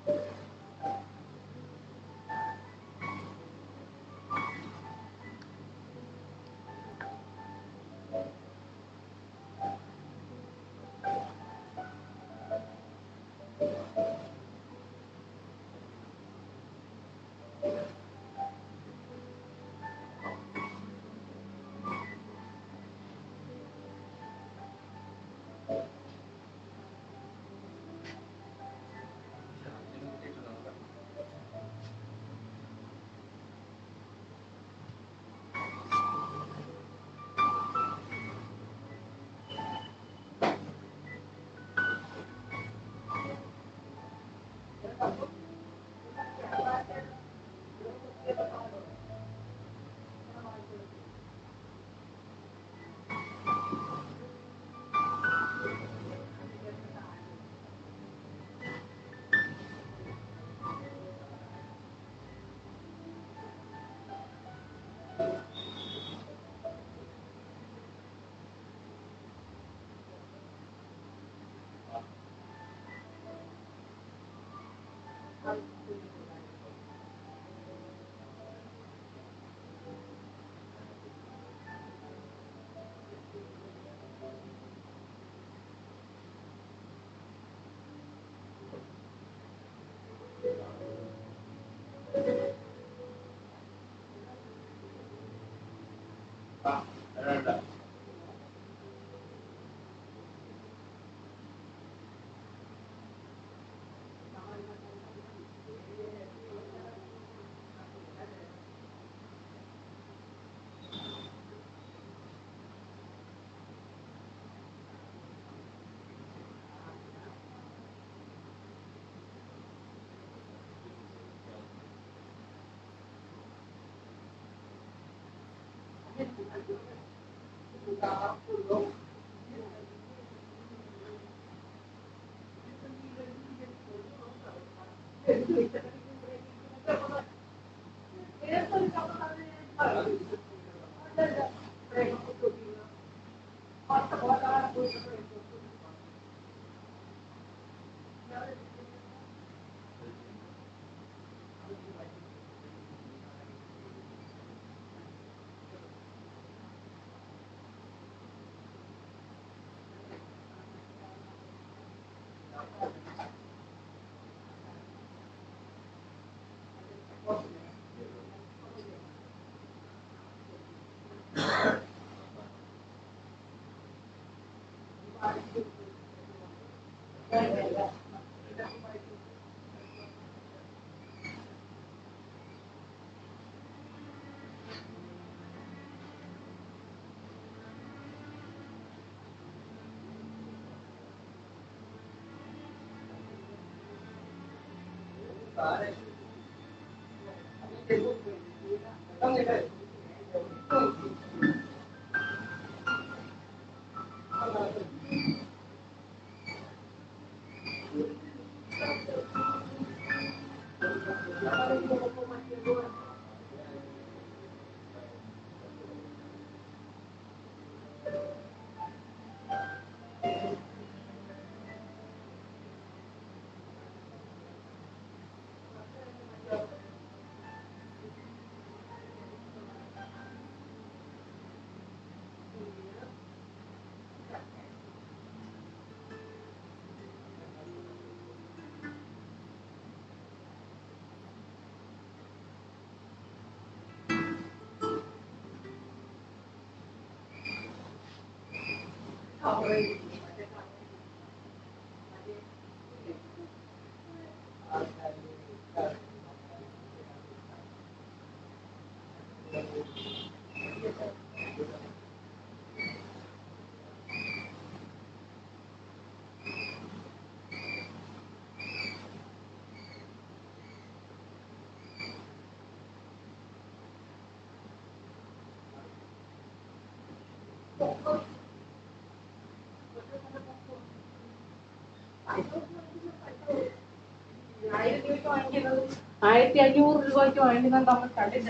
₹1500 വാങ്ങിക്കുന്ന നമ്മൾ കണ്ടില്ല.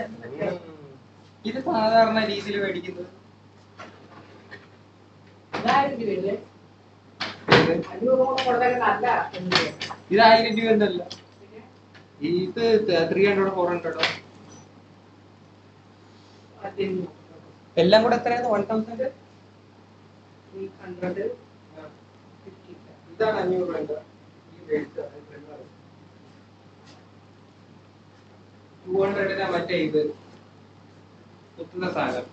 ഇത് സാധാരണ രീതിയിൽ മേടിക്കുന്നത് 1000 രൂപയല്ലേ? ഇത് 1000 രൂപ ഒന്നല്ല. ഇത് 300 400 എല്ലാം കൂടെ എത്രയാണ് 1000 300 ഇതാണ് 500 200 മറ്റേ ഇത് കുത്തുന്ന സാധനം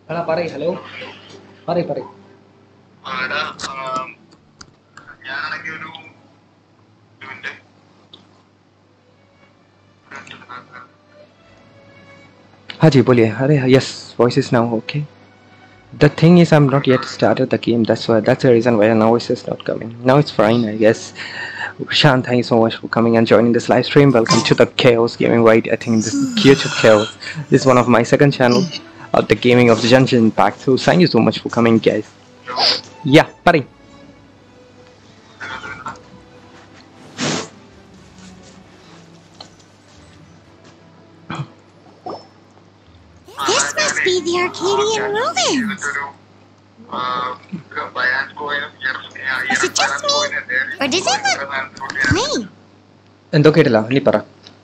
എടാ പറയ് ഹലോ പറയ് ഞാനാണെങ്കിൽ ഒരു हाँ जी बोलिए अरे yes voice is now okay the thing is I'm not yet started the game that's the reason why now voice is not coming now it's fine I guess Shan thank you so much for coming and joining this live stream welcome to the Chaos Gaming right I think this is YouTube Chaos this is one of my second channel of the gaming of the Genshin Impact so thank you so much for coming guys yeah buddy This must be the Arcadian ruins. Is it just me? Or does it look plain? എന്തോ കേട്ടില്ല നീ പറ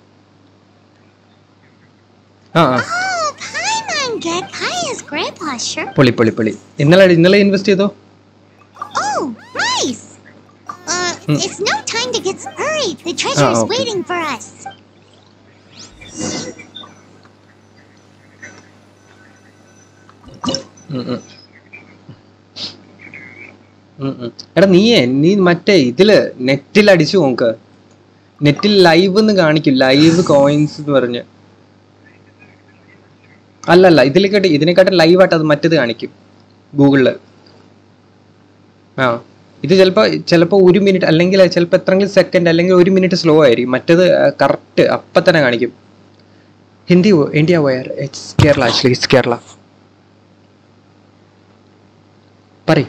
ആ ആ Oh, Paimon get Kaya's grandpa's shirt. പൊളി ഇന്നലെ invest ചെയ്തോ Oh, nice. It's no time to get hurried. The treasure is okay. waiting for us. എടാ നീ മറ്റേ ഇതില് നെറ്റിൽ അടിച്ചു നോക്ക് നെറ്റിൽ ലൈവ് എന്ന് കാണിക്കും ലൈവ് കോയിൻസ് എന്ന് പറഞ്ഞ് അല്ലല്ല ഇതിനെക്കാട്ടും ലൈവായിട്ട് അത് മറ്റേത് കാണിക്കും ഗൂഗിളില് ആ ഇത് ചിലപ്പോ 1 മിനിറ്റ് അല്ലെങ്കിൽ ചിലപ്പോൾ എത്രയെങ്കിലും സെക്കൻഡ് അല്ലെങ്കിൽ 1 മിനിറ്റ് സ്ലോ ആയിരിക്കും മറ്റേത് കറക്റ്റ് അപ്പം തന്നെ കാണിക്കും ഹിന്ദി ഇന്ത്യ വയർ it's Kerala actually it's Kerala പറയ്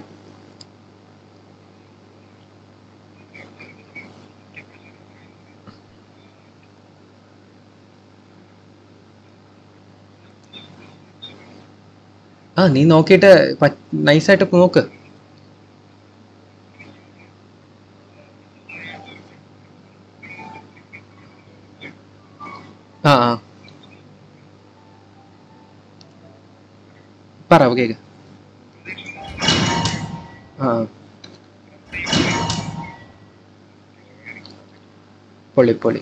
ആ നീ നോക്കിയിട്ട് നൈസായിട്ട് നോക്ക് ആ ആ പറ കേക്ക് ആ പൊളി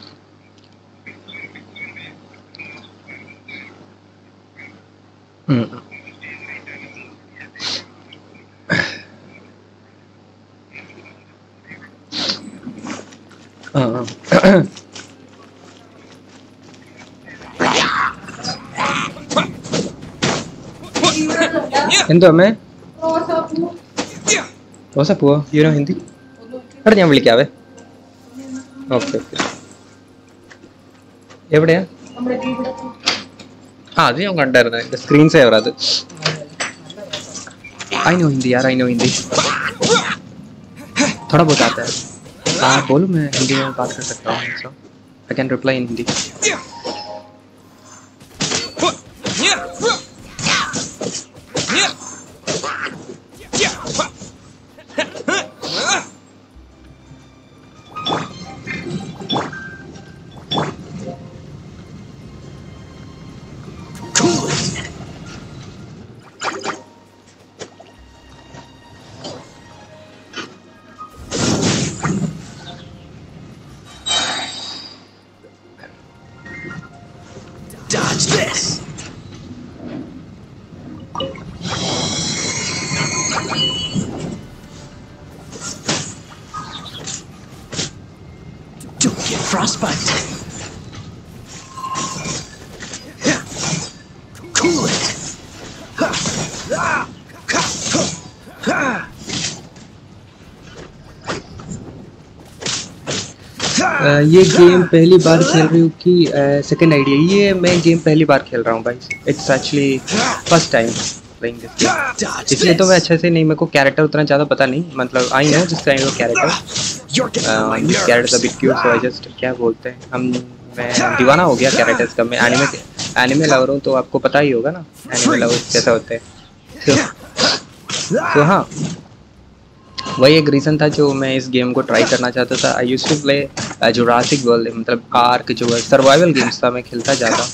എന്തോ അമ്മേ റോസാപ്പൂവോ യൂനോ ഹിന്ദി എടാ ഞാൻ വിളിക്കാവേ ഓക്കെ എവിടെയാ ആ അത് ഞാൻ കണ്ടായിരുന്നു എൻ്റെ സ്ക്രീൻ സേവർ അത് आई नो हिंदी यार आई नो हिंदी थोड़ा बहुत आता है हाँ बोलो मैं हिंदी में बात कर सकता हूँ so I can reply in Hindi Dodge this! Don't get frostbite! Cool it! ये गेम पहली बार खेल रही हूँ कि सेकंड आइडिया ये मैं गेम पहली बार खेल रहा हूँ भाई it's actually first time playing this game इसलिए तो मैं अच्छे से नहीं मेरे को कैरेक्टर उतना ज़्यादा पता नहीं मतलब आई नो जिस kind of character character bit cute so I just क्या बोलते हैं मैं दीवाना हो गया कैरेक्टर्स का मैं एनिमे लवर हूँ तो आपको पता ही होगा ना एनिमे लवर्स कैसे होते हैं तो हाँ वही एक रीज़न था जो मैं इस गेम को ट्राई करना चाहता था I used to play Jurassic World मतलब आर्क जो है सर्वाइवल गेम्स था मैं खेलता जाता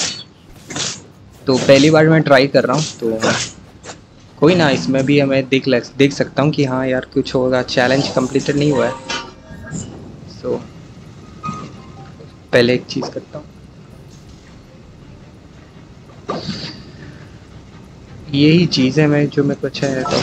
तो पहली बार मैं ट्राई कर रहा हूँ तो कोई ना इसमें भी हमें देख सकता हूँ कि हाँ यार कुछ होगा चैलेंज कंप्लीटेड नहीं हुआ है सो पहले एक चीज़ करता हूँ यही चीज़ है मैं जो मेरे को अच्छा है तो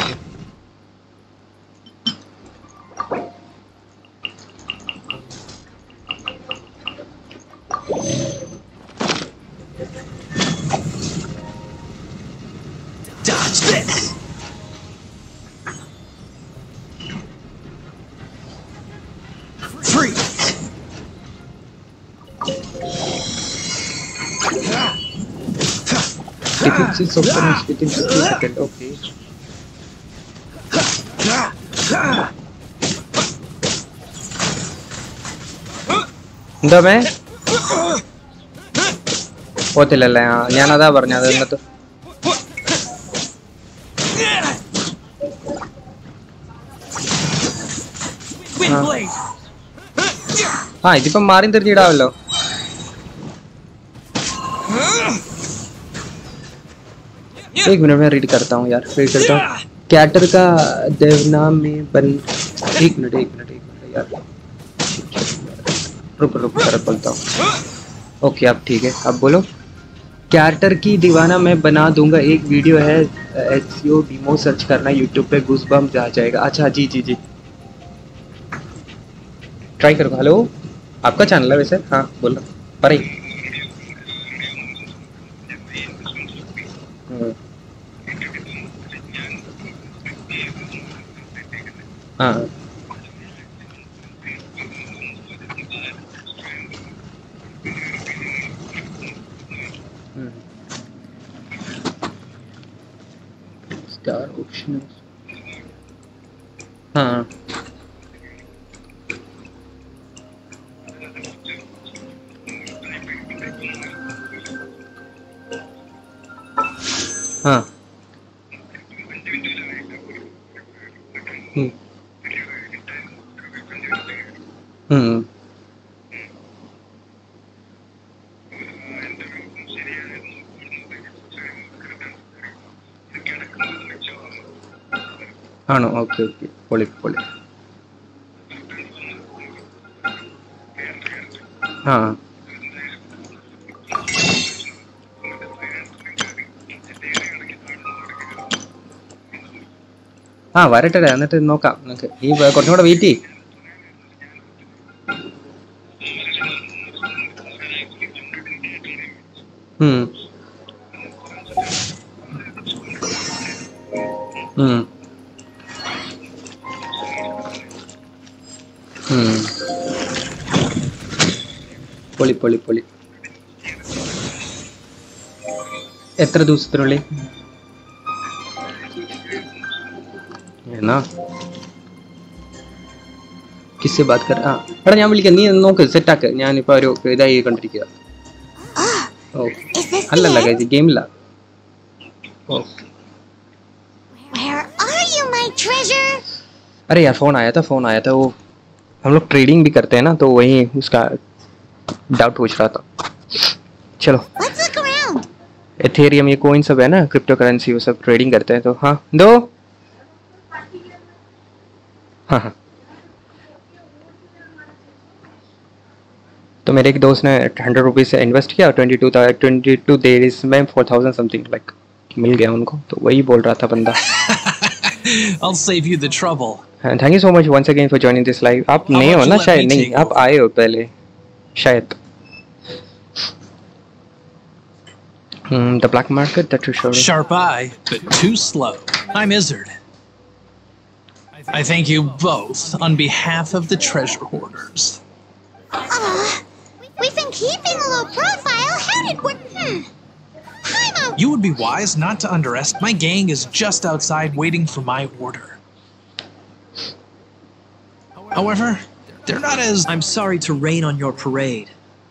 Dodge this. Freeze. Within 6 opponents within 50 seconds. Okay. എന്താ മേ പോത്തില്ലല്ലേ ആ ഞാനതാ പറഞ്ഞത് എന്നിട്ട് हाँ ഇതിപ്പം മാറി തിരിഞ്ഞിടാവല്ലോ एक मिनट में रीड करता हूँ यार रीड करता हूँ कैटर का देवनाम में बन एक मिनट यार रुक कर बोलता हूँ ओके अब ठीक है अब बोलो कैरेक्टर की दीवाना मैं बना दूंगा एक वीडियो है SEO डीमो सर्च करना यूट्यूब पे गूज़बम्स आ जाएगा अच्छा जी ट्राई करो हेलो आपका चैनल है वैसे हाँ बोलो पर हाँ स्टार ऑप्शन हाँ हाँ ആണോ ഓക്കെ പൊളി ആ ആ വരട്ടെ എന്നിട്ട് നോക്കാം നിങ്ങൾക്ക് ഈ കുറച്ചും കൂടെ വെയിറ്റ് ചെയ്യും പൊളി എത്ര ദിവസത്തിനുള്ളിൽ എന്നാ किससे बात कर हाँ എടാ ഞാൻ വിളിക്കാം നീ നോക്ക് സെറ്റ് ആക്ക് ഞാനിപ്പോൾ ഒരു ഇതായി കണ്ടിരിക്കുക അല്ലല്ല ഗൈസ് ഗെയിമില്ല okay Where are you, my treasure? अरे यार फोन आया था वो हम लोग ट्रेडिंग भी करते हैं ना तो वही उसका डाउट पूछ रहा था चलो Let's look around. एथेरियम ये कॉइन सब है ना क्रिप्टो करेंसी वो सब ट्रेडिंग करते हैं तो हाँ दो हाँ तो मेरे एक दोस्त ने 100 रुपीज़ से इन्वेस्ट किया 22 डेज में 4000 समथिंग लाइक मिल गया उनको तो वही बोल रहा था बंदा I'll save you the trouble. And thank you so much once again for joining this live. आप नए हो ना शायद नहीं आप आए हो पहले शायद the black market that you showed Sharp eye, but too slow. I'm Izzard. I thank you both on behalf of the treasure hoarders. We've been keeping a low profile. How did we? You would be wise not to underestimate. My gang is just outside waiting for my order. However, they're not as... I'm sorry to rain on your parade,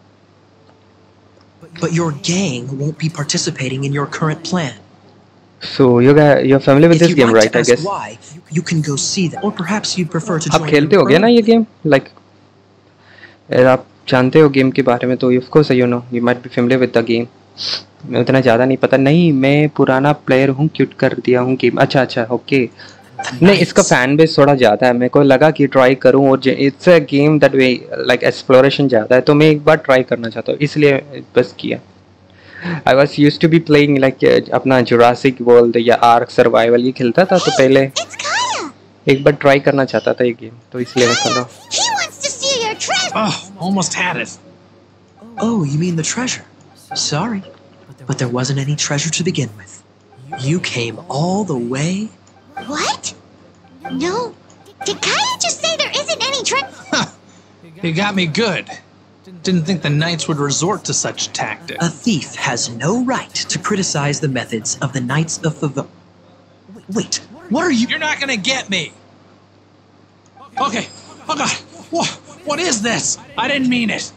but your gang won't be participating in your current plan. So you're familiar with If this you game, want right? to I ask guess. why, you can go see them, or perhaps you'd prefer to आप join खेलते them हो गया ना early. ये game like आप जानते हो game के बारे में तो of course you know you might be familiar with the game मैं उतना ज़्यादा नहीं पता नहीं मैं पुराना प्लेयर हूँ क्यूट कर दिया हूँ गेम अच्छा ओके नहीं इसका फैन बेस थोड़ा ज़्यादा है मेरे को लगा कि ट्राई करूँ और it's a game that way like exploration ज़्यादा है तो मैं एक बार ट्राई करना चाहता हूँ इसलिए बस किया I was used to be playing like अपना Jurassic World या Ark Survival ये खेलता था तो पहले It's Kaya. एक बार ट्राई करना चाहता था ये गेम तो इसलिए मैं खेल रहा हूँ. He wants to steal your treasure. Oh, almost had it. Oh, you mean the treasure? Sorry, but there wasn't any treasure to begin with. You came all the way. What? No. Did Kaya just say there isn't any treasure? You got me good. Didn't think the Knights would resort to such tactics. A thief has no right to criticize the methods of the Knights of Favor. Wait, what are you? You're not gonna get me. Okay. Oh God. What is this? I didn't mean it.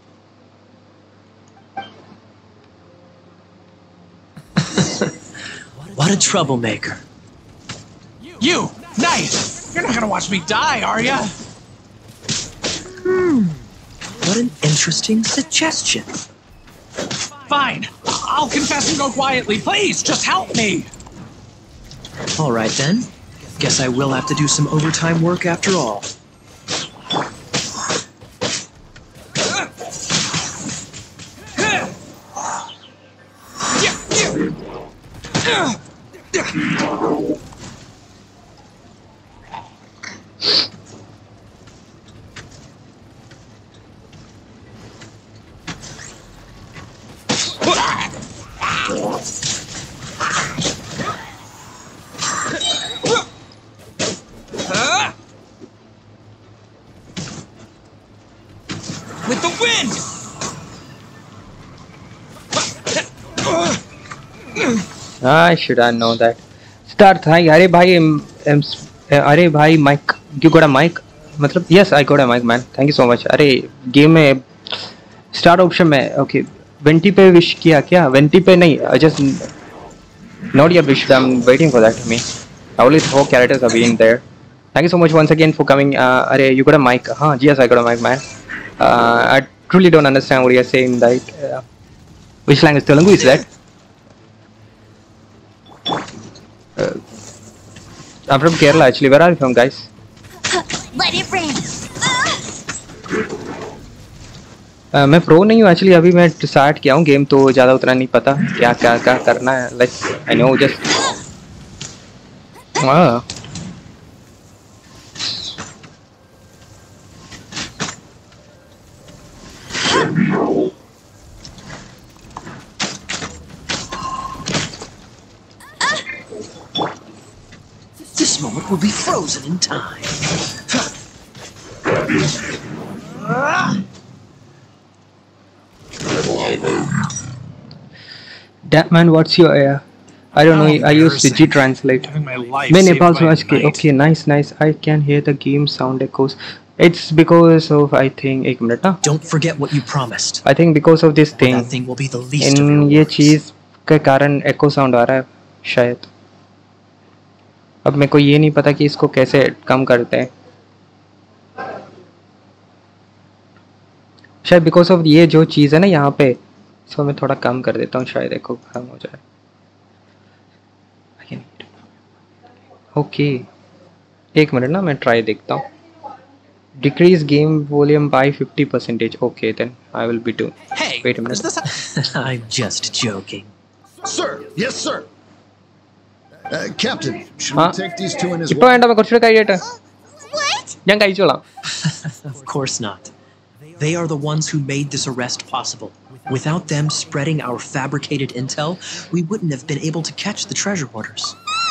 What a troublemaker. You, Knight. You're not gonna watch me die, are ya? What an interesting suggestion. Fine. I'll confess and go quietly. Please, just help me. All right then. Guess I will have to do some overtime work after all. With the wind. I should have known that. Start था अरे भाई अरे भाई mic you got a mic मतलब yes I got a mic man thank you so much अरे game में start option में okay Venti पे विश किया क्या वेंटी पे नहीं just not yet wished I'm waiting for that me I only 4 characters are being there thank you so much once again for coming अरे you got a mic हाँ yes I got a mic man I truly don't understand what you're saying that which language Telugu is that I'm from Kerala actually. Where are you from, guys? Let it rain. मैं pro नहीं हूँ actually अभी मैं start किया हूँ game तो ज़्यादा उतना नहीं पता क्या क्या क्या करना है like I know just This moment will be frozen in time. That man, what's your I don't know. I use Digi Translate. Having my life मैं saved नेपाल by से a आज के knight. okay nice nice I can hear the game sound echoes. It's because of I think एक minute ना Don't forget what you promised. I think because of this Or thing that thing will be the least of in your ये worries. चीज़ के कारण echo sound आ रहा है शायद अब मेरे को ये नहीं पता कि इसको कैसे कम करते हैं शायद बिकॉज ऑफ ये जो चीज़ है ना यहाँ पे इसको मैं थोड़ा कम कर देता हूँ शायद एको कम हो जाए ओके एक मिनट ना मैं ट्राई देखता हूँ decrease game volume by 50% okay then I will be do Hey, wait a is minute this I'm just joking. Sir, yes, sir. Captain, should Huh? we take these two in his ഇപ്പോൾ വേണ്ട കുറച്ചുകൂടെ കഴിയട്ടെ What? ഞാൻ കഴിച്ചോളാം Of course not. They are the ones who made this arrest possible. Without them spreading our fabricated intel, we wouldn't have been able to catch the treasure hoarders.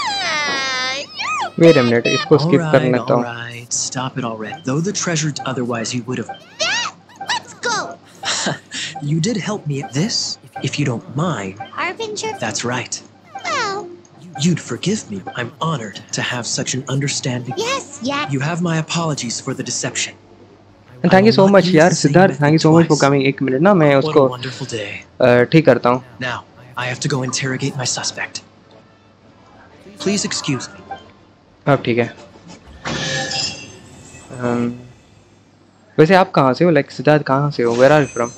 Wait a minute इसको skip कर लेता हूँ Alright, stop it already. Though the treasure otherwise you would have. Dad, let's go. You did help me at this, if you don't mind. Harbinger. That's right. Well, You'd forgive me. I'm honored to have such an understanding. yes, yeah. You have my apologies for the deception. And thank you so much यार Siddharth thank you so much for coming एक minute ना मैं What a उसको wonderful day. ठीक करता हूँ Now, I have to go interrogate my suspect. Please excuse me. अब ठीक है वैसे आप कहाँ से हो लाइक सिद्धार्थ कहाँ से हो where are you from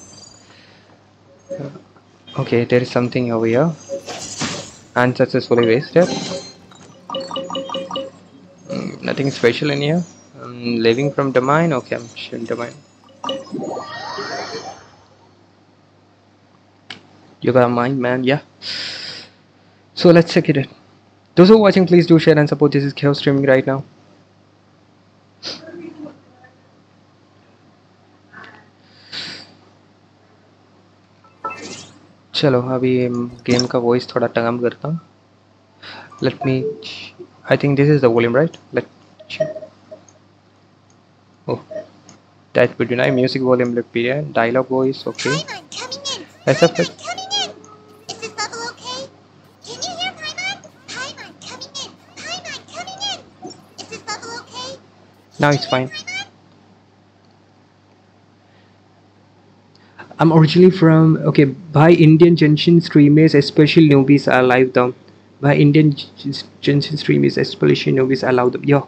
okay there is something over here unsuccessfully wasted nothing special in here living from domain okay I'm sure domain You got a mind, man. Yeah. So let's check it out. Those who are watching, please do share and support. This is Chaos streaming right now. चलो अभी game का voice थोड़ा कम करता हूँ. Let me. I think this is the volume, right? Oh, that would be nice. Music volume, look period. Dialogue voice, okay. Paimon coming in. Except Paimon coming in. Is this level okay? Can you hear Paimon? Paimon coming in. Paimon coming in. Is this level okay? now it's fine. Paimon? I'm originally from by Indian Junction streamers, especially newbies are live down. By Indian Junction streamers, especially newbies allow them. Yo,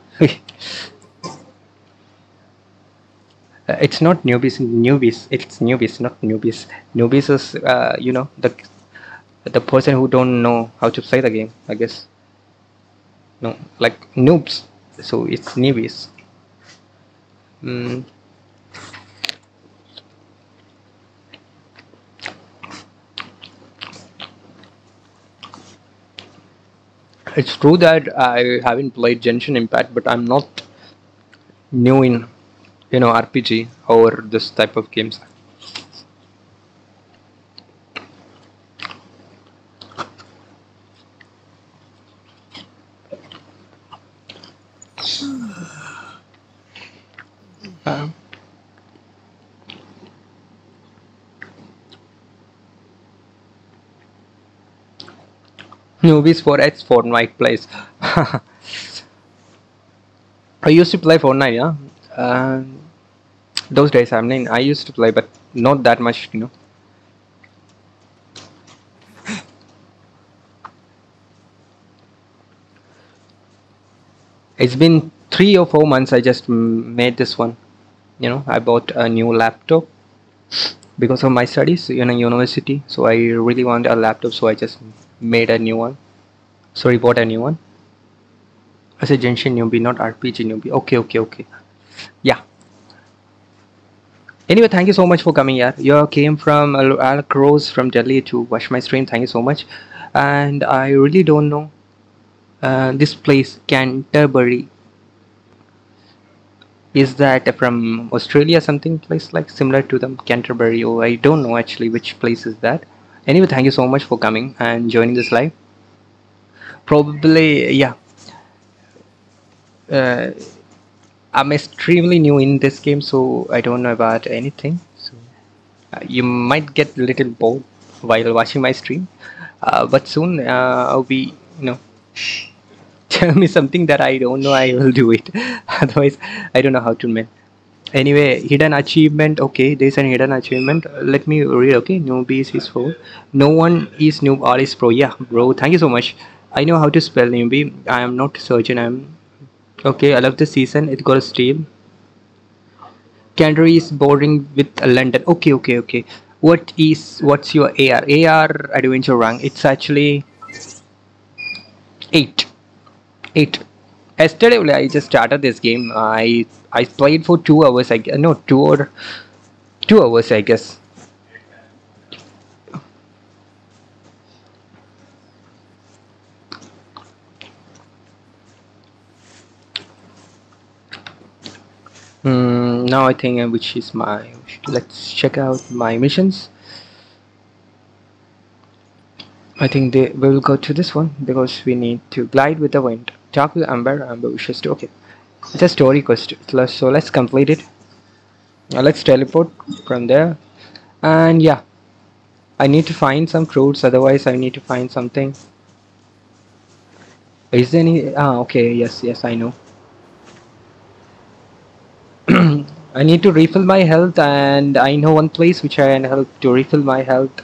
it's not newbies, It's newbies, not newbies. Newbies is you know, the person who don't know how to play the game, I guess. No, like noobs. So it's newbies. It's true that I haven't played Genshin Impact, but I'm not new in, RPG or this type of games. Newbies for X Fortnite plays. I used to play Fortnite, yeah. Those days, I used to play, but not that much, It's been 3 or 4 months. I just made this one. I bought a new laptop because of my studies in a university. So I really want a laptop, so I just made a new one. Sorry, bought a new one. I said Genshin newbie, not RPG newbie. Okay. Yeah. Anyway, thank you so much for coming here. You came from Alec Rose from Delhi to watch my stream. Thank you so much. And I really don't know this place, Canterbury. Is that from Australia, something place like similar to them, Canterbury? Or I don't know actually which place is that. Anyway, thank you so much for coming and joining this live. Probably, yeah. I'm extremely new in this game, so I don't know about anything. So you might get a little bored while watching my stream, but soon I'll be, tell me something that I don't know, I will do it. Otherwise, I don't know how to make. Anyway, hidden achievement. Okay, there's an hidden achievement. Let me read. Okay, newbies is for. No one is noob, all is pro. Yeah, bro. Thank you so much. I know how to spell newbie. I am not surgeon. I'm okay. I love the season. It got a steal. Canterbury is bordering with London. Okay. What's your AR? AR adventure rank. It's actually 8. Yesterday I just started this game. I played for 2 hours. 2 hours, I guess. Now I think which is my. Let's check out my missions. I think we will go to this one because we need to glide with the wind. Talk with Amber wishes to. Okay, it's a story quest, so let's complete it. Now let's teleport from there, and yeah, I need to find some fruits. Otherwise, I need to find something. Is there any? Okay, yes, I know. I need to refill my health, and I know one place which I can help to refill my health.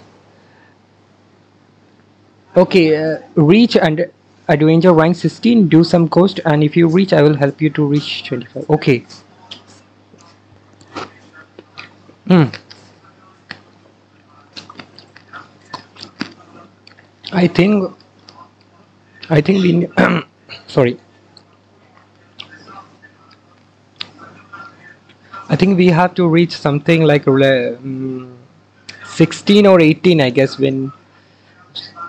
Okay, reach and adventure rank 16, do some quest, and if you reach, I will help you to reach 25. Okay. I think we sorry. I think we have to reach something like 16 or 18, I guess, when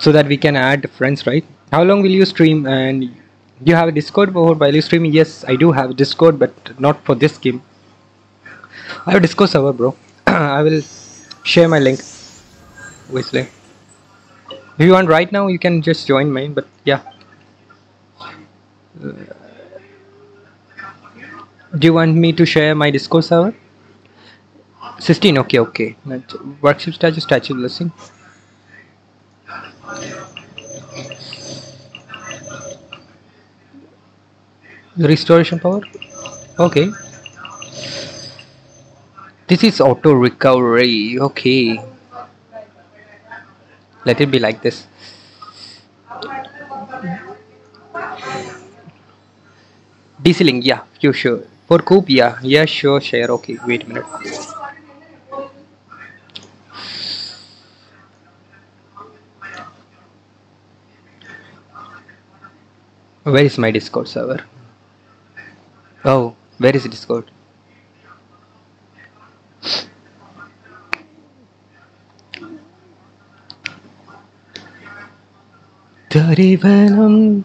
so that we can add friends, right? How long will you stream? And you have a Discord while you streaming? Yes, I do have a Discord, but not for this game. I have a Discord server, bro. I will share my link. Obviously, if you want right now, you can just join mine. But yeah, do you want me to share my Discord server? 16. Okay, okay. Worship statue blessing. Restoration power. Okay. This is auto recovery. Okay. Let it be like this. DC link. Yeah, you sure. For Coop, yeah. Yeah, sure, share. Okay, wait a minute. Where is my Discord server? Oh, where is Discord? Tharivanam.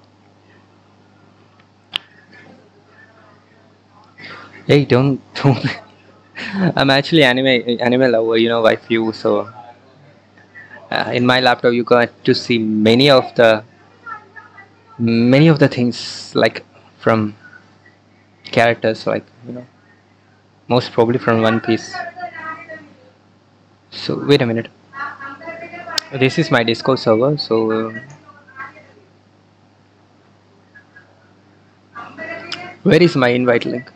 Hey, don't. I'm actually anime lover, you know, wife you. So in my laptop, you got to see many of the things like from characters, like, you know, most probably from One Piece. So wait a minute. This is my Discord server. So where is my invite link?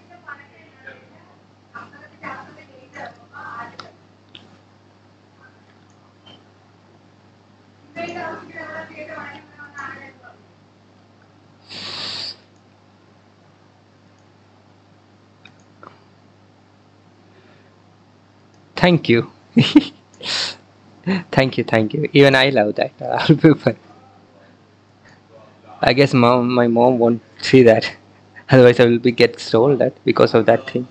Thank you. Thank you. Even I love that. I'll be fine. I guess my mom won't see that. Otherwise, I will be get told that because of that thing.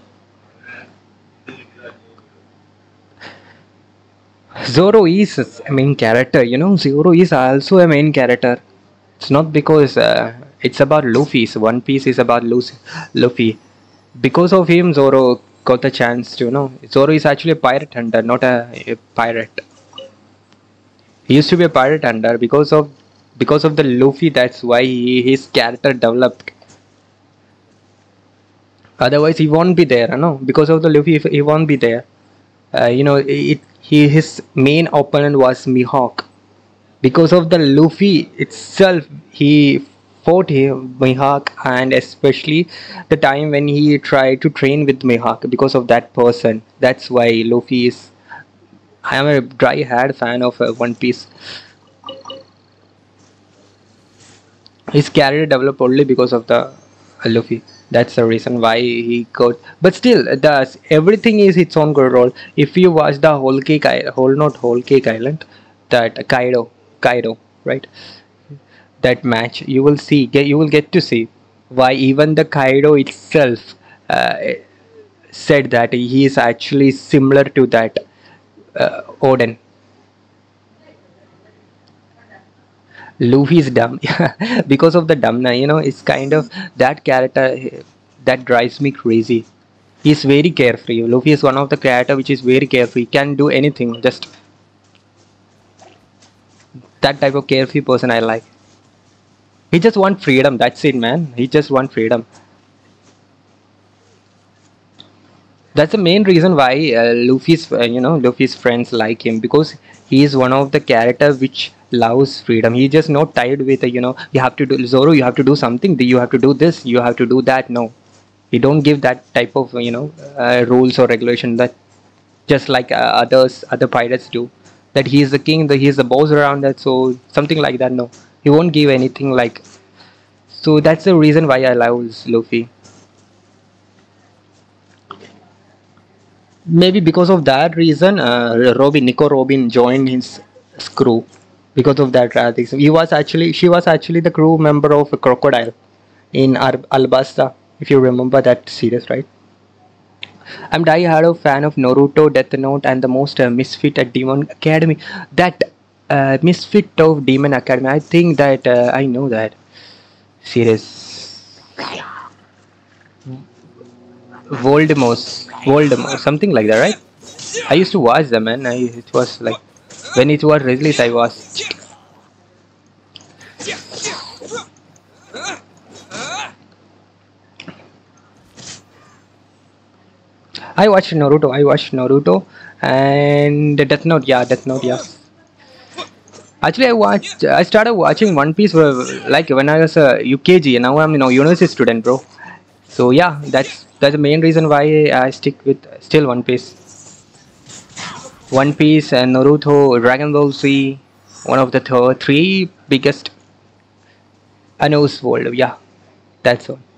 Zoro is a main character. You know, Zoro is also a main character. It's not because it's about Luffy. So One Piece is about Luffy. Because of him, Zoro got the chance to, you know. Zoro is actually a pirate hunter, not a pirate. He used to be a pirate hunter because of the Luffy. That's why his character developed. Otherwise, he won't be there. No, because of the Luffy, he won't be there. You know, his main opponent was Mihawk. Because of the Luffy itself, he fought Mihawk, and especially the time when he tried to train with Mihawk. Because of that person, that's why Luffy is. I am a dry-haired fan of One Piece. His character developed only because of the Luffy. That's the reason why he got. But still, everything is its own good role. If you watch the Whole Cake Island, that Kaido, right? That match, you will get to see why even the Kaido itself said that he is actually similar to that Oden. Luffy is dumb. Because of the dumbness, you know, it's kind of that character that drives me crazy. He's very carefree. Luffy is one of the character which is very carefree. Can do anything. Just that type of carefree person I like. He just want freedom. That's it, man. He just want freedom. That's the main reason why Luffy's friends like him, because he is one of the character which loves freedom. He just not tied with you have to do Zoro, you have to do something, you have to do this, you have to do that. No, he don't give that type of rules or regulation that just like other pirates do. That he is the king, that he is the boss around that. So something like that. No, he won't give anything like. So that's the reason why I love Luffy. Maybe because of that reason, Nico Robin joined his crew. Because of that, she was actually the crew member of Crocodile in Alabasta, if you remember that series, right? I'm die-hard fan of Naruto, Death Note, and the most misfit at Demon Academy. That Misfit of Demon Academy. I think that I know that series. Voldemort, something like that, right? I used to watch them, and it was like when it was released, I was. I watched Naruto. And Death Note. Yeah, Death Note. Yeah. Actually, I started watching One Piece like when I was a UKG, and now I'm university student, bro. So yeah, that's the main reason why I stick with still One Piece. One Piece and Naruto, Dragon Ball Z, one of the three biggest annos world. Yeah, that's all.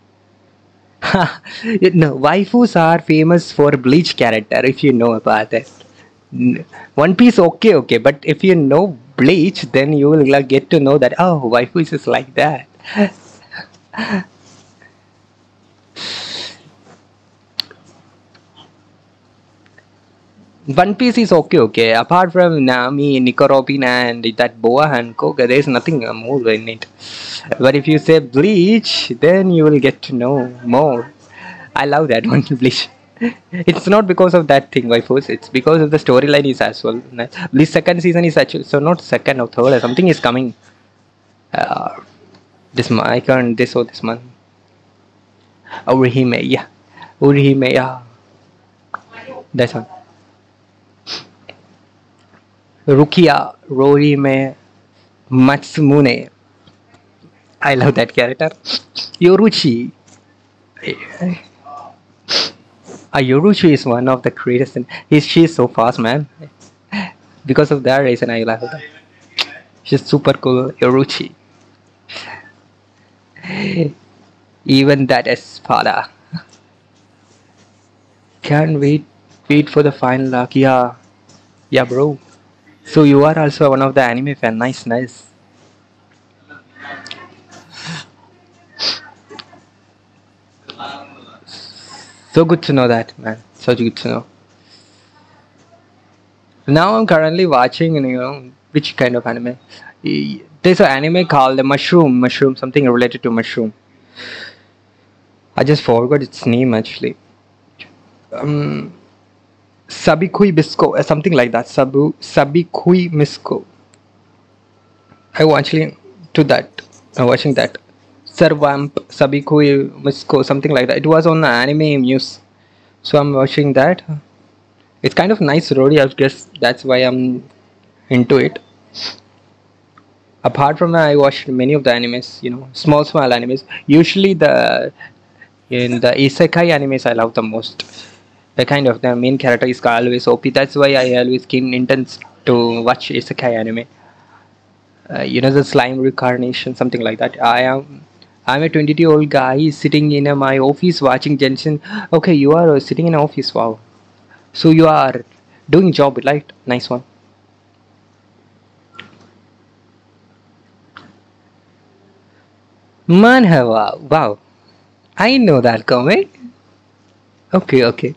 Waifus are famous for Bleach character. If you know about that, One Piece, okay, but if you know Bleach, then you will like, get to know that waifus is like that. One Piece is okay. Apart from Nami, Nico Robin, and that Boa Hancock, there is nothing more in it. But if you say Bleach, then you will get to know more. I love that one, Bleach. It's not because of that thing, waifus. It's because of the storyline is as well. This second season is actually so not second or third or something is coming. This month, I can't this month. Urihime, yeah. That's one. Rukia Rorime Matsumune. I love that character. Yoruchi. Yoruchi is one of the greatest. She is so fast, man. Because of that reason, I love her. She's super cool, Yoruchi. Even that Espada. Can't wait for the final arc. Yeah, bro. So you are also one of the anime fan. Nice. So good to know that, man. So good to know. Now I'm currently watching, which kind of anime? There's an anime called Mushroom, something related to mushroom. I just forgot its name actually. Sabikui Bisco, something like that. Sabikui Misko. I'm watching that. Servamp, Sabikui Misko, something like that. It was on the Anime Muse. So I'm watching that. It's kind of nice story, I guess that's why I'm into it. Apart from that, I watched many of the animes, small animes. Usually in the isekai animes I love the most. The kind of the main character is always OP. That's why I always keen intends to watch isekai anime. The slime reincarnation, something like that. I'm a 22-year-old guy sitting in my office watching Genshin. Okay, you are sitting in an office. Wow. So you are doing job, right? Nice one. Manhwa. Wow. I know that comic. Okay.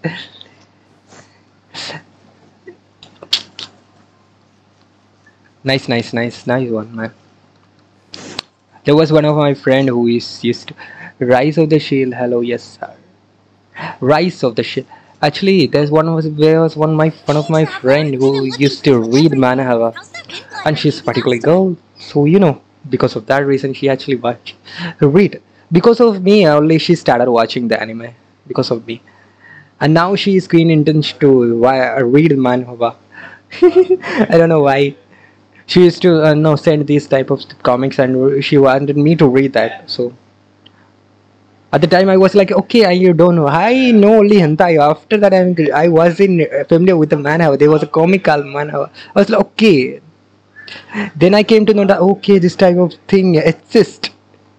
Nice one, man. There was one of my friend who used to Rise of the Shield. Hello, yes sir. Rise of the Shield. Actually, there was one of my friend who used to read manhwa, and she's particularly girl. So because of that reason, she actually read. Because of me, only she started watching the anime. Because of me, and now she is keen intention to read manhwa. I don't know why. She used to send these type of comics, and she wanted me to read that. So at the time I was like, okay, I don't know. I know only hentai. After that, I was familiar with the manhwa. There was a comic called manhwa. I was like, okay. Then I came to know that okay, this type of thing exists.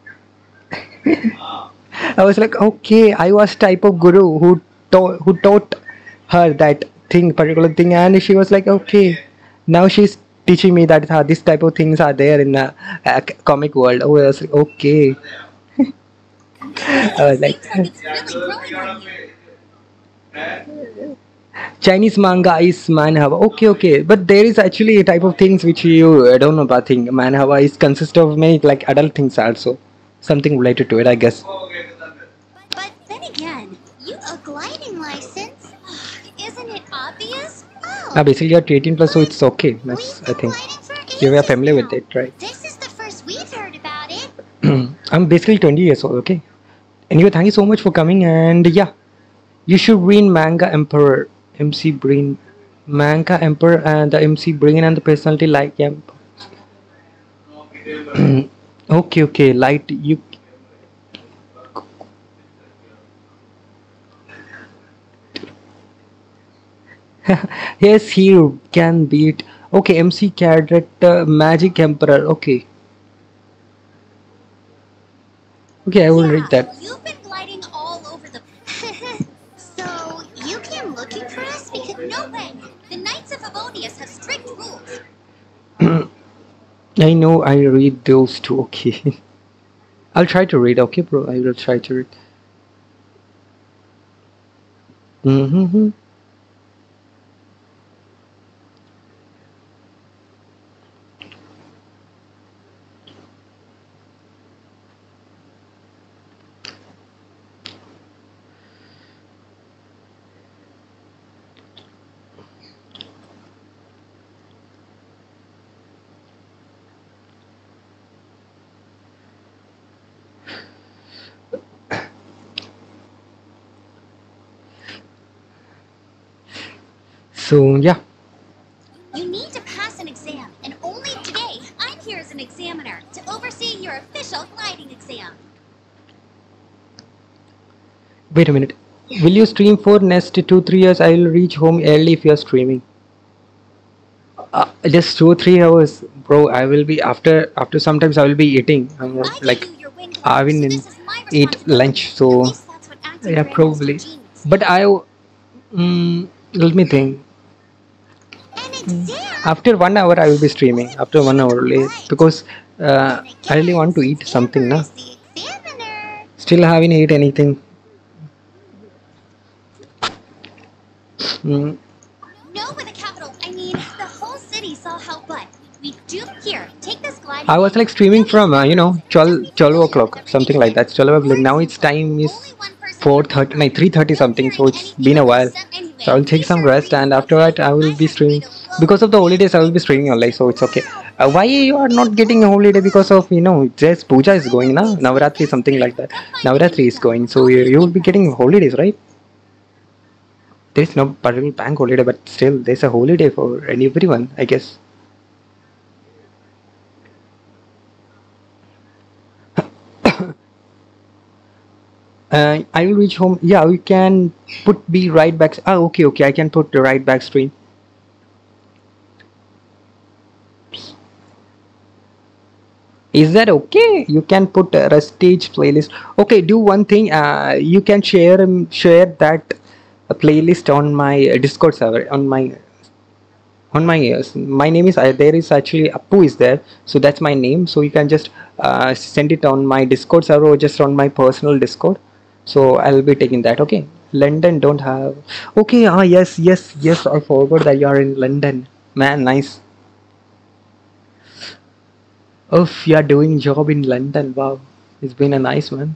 I was like, okay, I was type of guru who taught her that particular thing, and she was like, okay. Now she's teaching me that this type of things are there in the comic world. Oh, I was like, okay. I was like, It's really growing on you. Chinese manga is manhwa. Okay, okay. But there is actually a type of things which you I don't know about thing. Manhwa is consist of many like adult things also. Something related to it, I guess. But then again, a gliding license? Isn't it obvious? Oh, Basically you're 18 plus, so it's okay. That's I we've been think gliding for you are ages familiar now. with it, right? This is the first we've heard about it. I'm basically 20 years old. Okay. Anyway, thank you so much for coming, and yeah, you should read Manga Emperor, MC Brain, Manga Emperor, and the MC Brain and the personality like okay, okay, light you. Yes, he can beat. Okay, MC Cadet, Magic Emperor. Okay, okay, I will read that. You've been gliding all over the. So you came looking for us? Because no way. The Knights of Avonius have strict rules. I know I read those too. Okay, I'll try to read. Okay, bro, I will try to read. Mm-hmm. So yeah. You need to pass an exam, and only today I'm here as an examiner to oversee your official gliding exam. Wait a minute. Will you stream for next 2-3 years? I will reach home early if you are streaming. Just 2-3 hours, bro. I will be after sometimes I will be eating. I Like gave you your wind I horn, will so this is my eat responsibility. lunch. So At least that's what acting yeah, grandmaster probably. Jean would say. But let me think. An exam? After 1 hour, I will be streaming. After 1 hour, only because I really want to eat something. Na, Amber is the examiner. still haven't eaten anything. Mm. No with a capital. I mean, the whole city saw how but we do here. Take this gliding. I was like streaming from 12 o'clock, something like that. 12 o'clock. Now its time is 4:30, like 3:30 something. So it's been a while. So I'll take some rest, and after that I will be streaming. Because of the holidays, I will be streaming online, so it's okay. Why you are not getting a holiday? Because of just puja is going, na Navaratri, something like that. Navaratri is going, so you will be getting holidays, right? There is no particular bank holiday, but still there's a holiday for everyone, I guess. I will reach home. Yeah, we can put the right back. Ah, okay, okay. I can put the right back screen. Is that okay? You can put a stage playlist. Okay, do one thing. You can share that playlist on my Discord server. My name is there is actually Appu is there, so that's my name. So you can just send it on my Discord server or just on my personal Discord. So I'll be taking that. Okay. London don't have. Okay. Yes. I forgot that you are in London. Man, nice. Oh, you are doing job in London. Wow, it's been a nice one.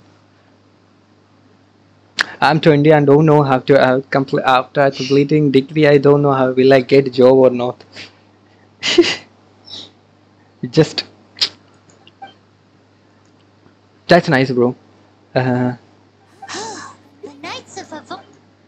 I'm 20 and don't know how to after completing degree. I don't know how will I get job or not. Just that's nice, bro. Uh, The Knights of Avon.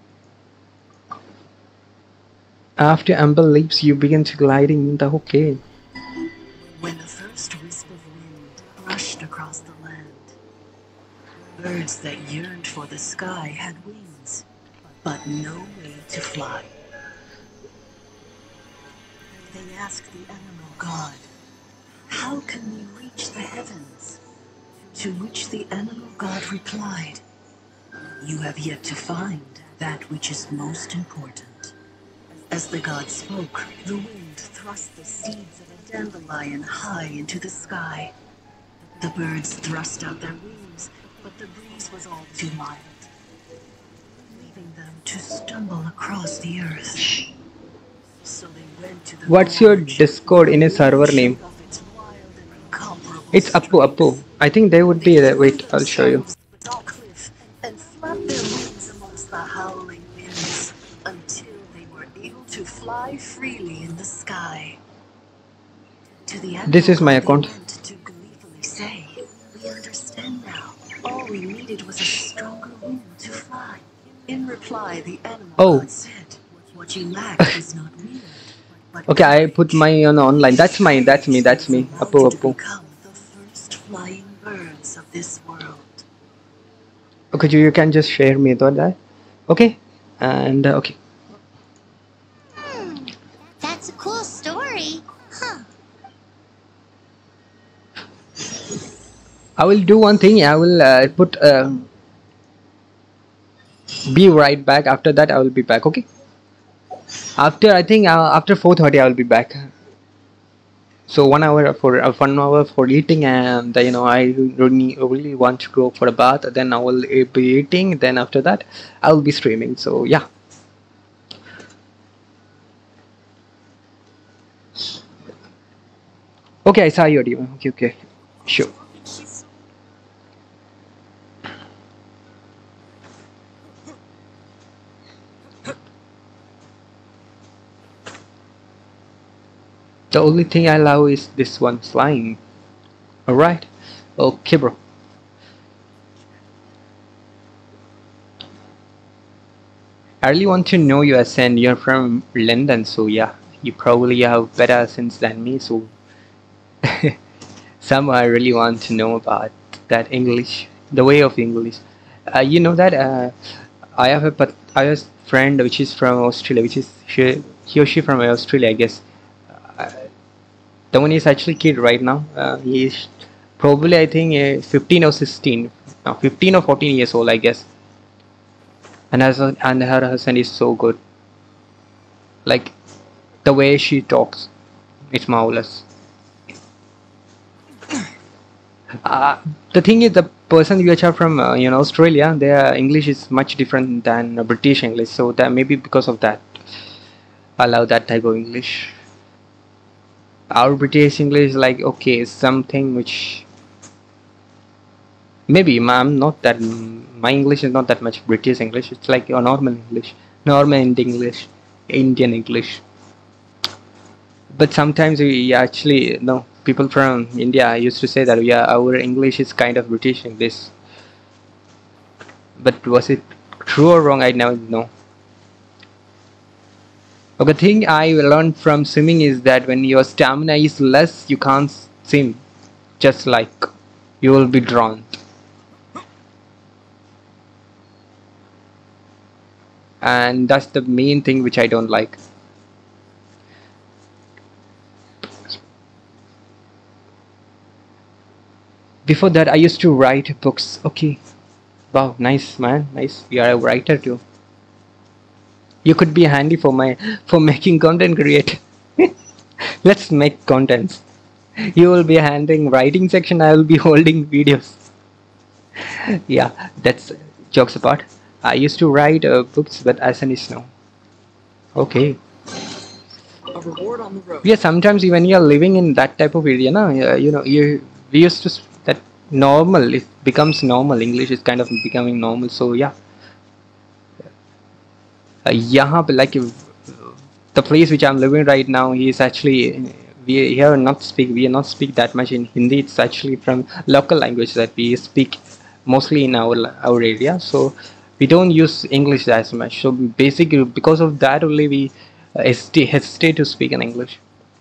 After Amber leaves, you begin to gliding in the okay. When the first wisp of wind brushed across the land, birds that yearned for the sky had wings, but no way to fly. They asked the animal god, "How can we reach the heavens?" To which the animal god replied, "You have yet to find that which is most important." As the god spoke, the wind thrust the seeds of a dandelion high into the sky. The birds thrust out their wings, but the breeze was all too mild. They leaving them to stumble across the earth. So they went to the What's your gorge, Discord in a server showed name? off its wild and incomparable It's Appu Appu. strength. I think they would be there. Wait, I'll show you. Themselves to the cliff and flapped their wings amongst the howling winds until they were able to fly freely in the sky. To the This is my animal account. they went to gleefully say, "We understand now. All we needed was a stronger wind to fly." In reply, the animal Oh. god said, "What you lacked was not wind, but Okay, I put courage. my on online. That's me. That's me. Appu Wanted to Appu. become the first flying birds of this world." Okay, you can just share me that. Okay, and okay. That's a cool story. Huh. I will do one thing. I will put be right back. After that, I will be back. Okay. After I think after 4:30, I will be back. So 1 hour for eating, and you know, I really want to go for a bath. Then I will be eating. Then after that, I will be streaming. So yeah. Okay, I saw your DM. Okay, sure. The only thing I love is this one flying. Alright. Okay, bro. I really want to know your accent. You're from London, so yeah. You probably have better accents than me, so some I really want to know about that English, the way of English. You know that I have a friend which is from Australia, which is he or she from Australia, I guess. The one is actually kid right now. He is probably I think 15 or 16, no, 15 or 14 years old, I guess. And her husband is so good. Like the way she talks, it's marvelous. The thing is, the person which are from Australia, their English is much different than British English, so that maybe because of that, I love that type of English. Our British English is like okay, something which maybe I'm not that. My English is not that much British English. It's like your normal English, normal English, Indian English. But sometimes we actually no. People from India used to say that yeah, our English is kind of British English. But was it true or wrong? I never know. But the thing I learned from swimming is that when your stamina is less, you can't swim. Just like you will be drowned. And that's the main thing which I don't like. Before that, I used to write books. Okay. Wow, nice man, nice. You are a writer too. You could be handy for making content creator. Let's make contents. You will be handling writing section. I will be holding videos. Yeah, that's jokes apart. I used to write books, but as an is now. Okay. A reward on the road. Yeah, sometimes when you are living in that type of area, na, we used to that normal. It becomes normal. English is kind of becoming normal. So yeah. यहाँ पे like the place which I'm living right now, he is actually we are not speak that much in Hindi. It's actually from local language that we speak mostly in our area. So we don't use English as much. So basically because of that only we hesitate to speak in English.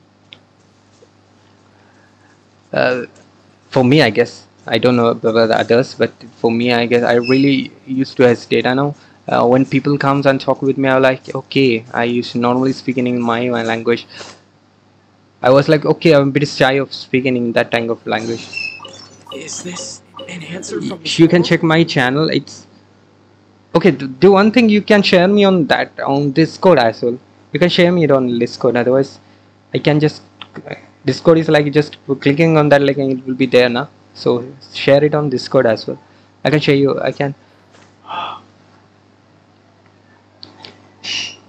For me, I guess. I don't know about the others, but for me, I guess I really used to hesitate. I know when people comes and talk with me, I'm like, okay, I used to normally speak in my language. I was like, okay, I'm a bit shy of speaking in that kind of language. Is this an answer from the You can world? check my channel. It's okay. Do one thing. You can share me on Discord as well. You can share me it on Discord. Otherwise, I can just Discord is like just clicking on that link and it will be there now. So share it on Discord as well. I can share you. I can.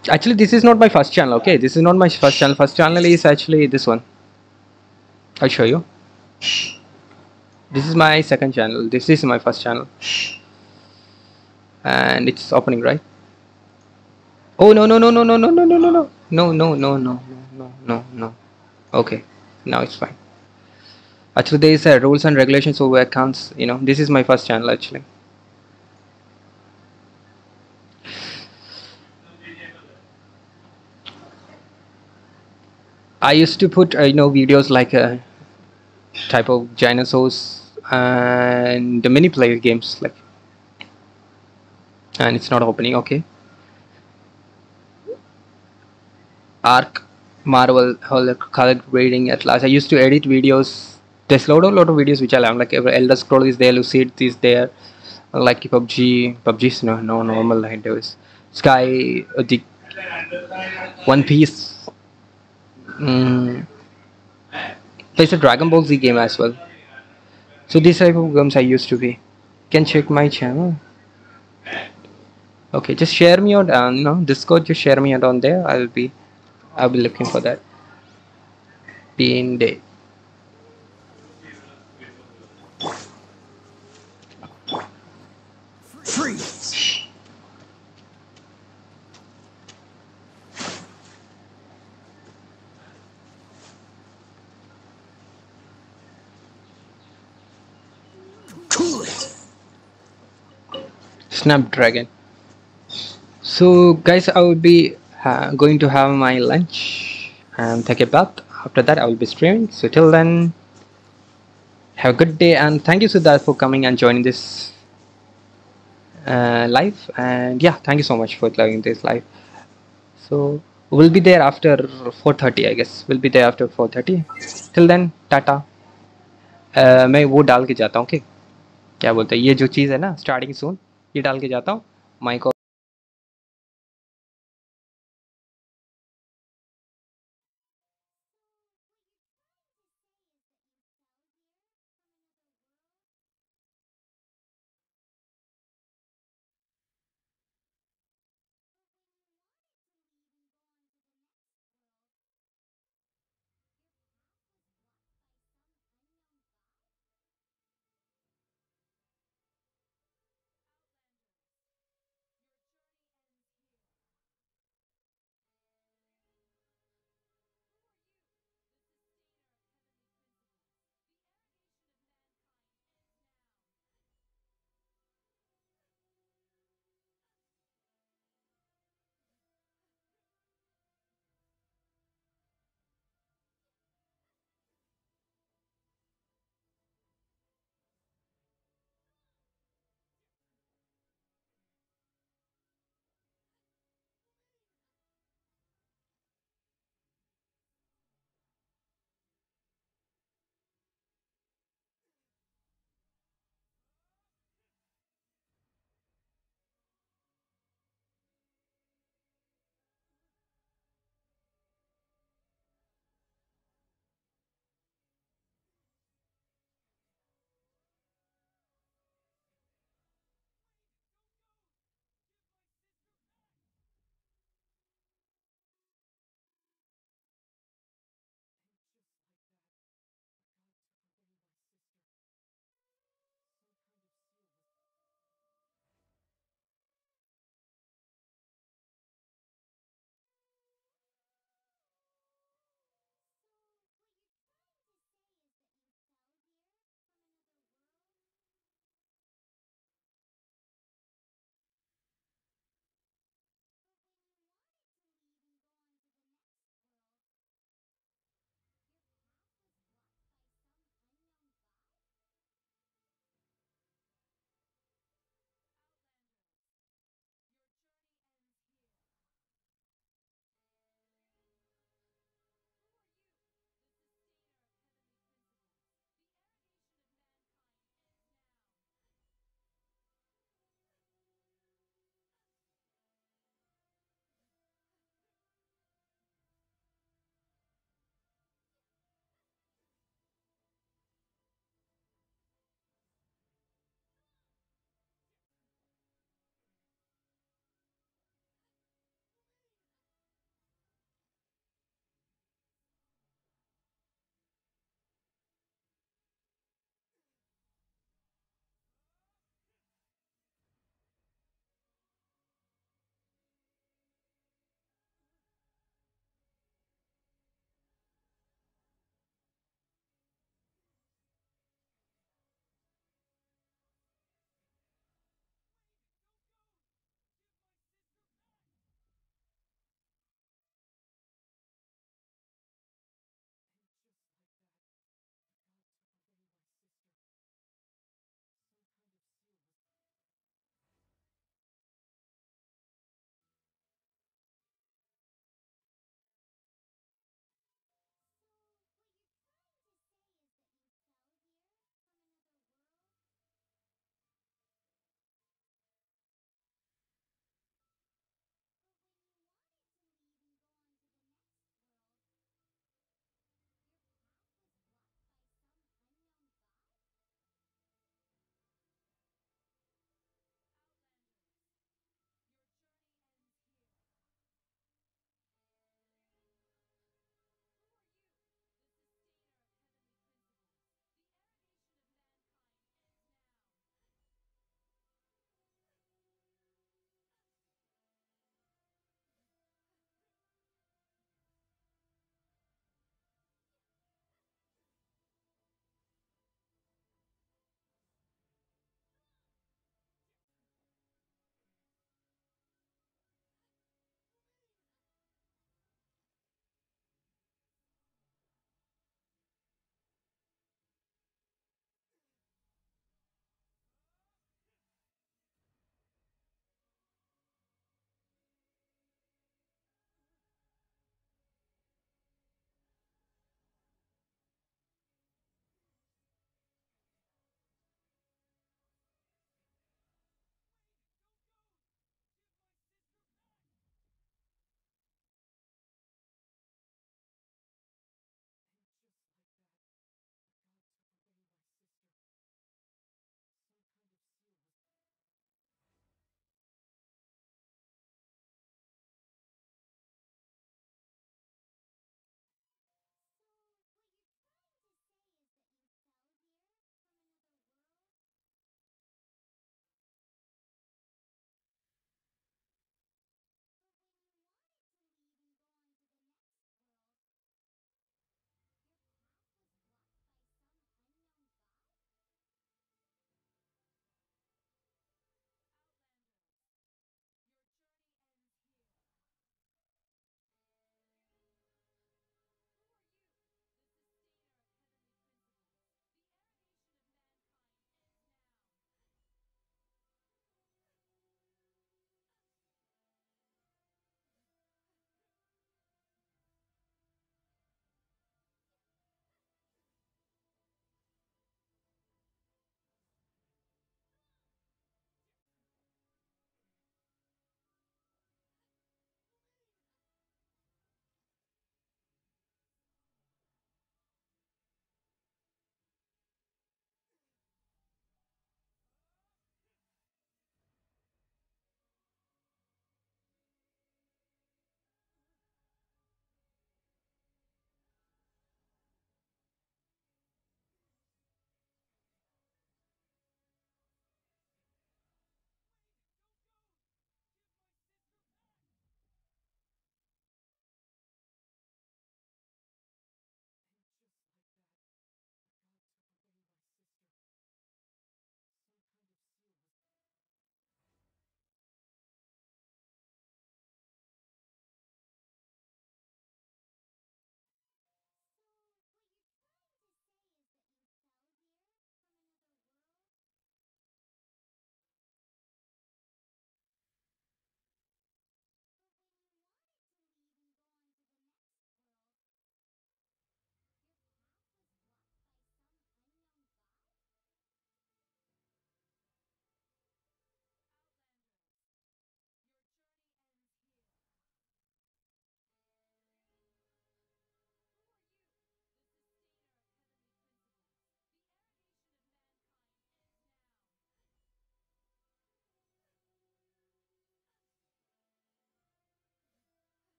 Actually, this is not my first channel. Okay, this is not my first channel. First channel is actually this one. I'll show you. This is my second channel. This is my first channel, and it's opening, right? Oh no no no no no no no no no no no no no no no no no. Okay, now it's fine. Actually, there is rules and regulations over accounts. You know, this is my first channel actually. I used to put videos like type of dinosaurs and the mini player games like, and it's not opening. Okay. Ark, Marvel, color grading, Atlas. I used to edit videos. There's a lot of videos which I love, like Elder Scroll is there, Lucid is there, like PUBG, no normal like those. Sky, the One Piece. There's a Dragon Ball Z game as well. So these type of games I used to be. You can check my channel. Okay, just share me on Discord. Just share me out on there. I'll be looking for that. Being day. Freeze! Cool it! Snapdragon. So guys, I will be going to have my lunch and take a bath. After that I will be streaming. So till then, have a good day, and thank you Siddharth for coming and joining this live. And yeah, thank you so much for joining this live. So we'll be there after 4:30, I guess. We'll be there after 4:30. Till then, tata. मैं वो डाल के जाता हूँ कि क्या बोलते हैं, ये जो चीज़ है ना, स्टार्टिंग सून, ये डाल के जाता हूँ माइक।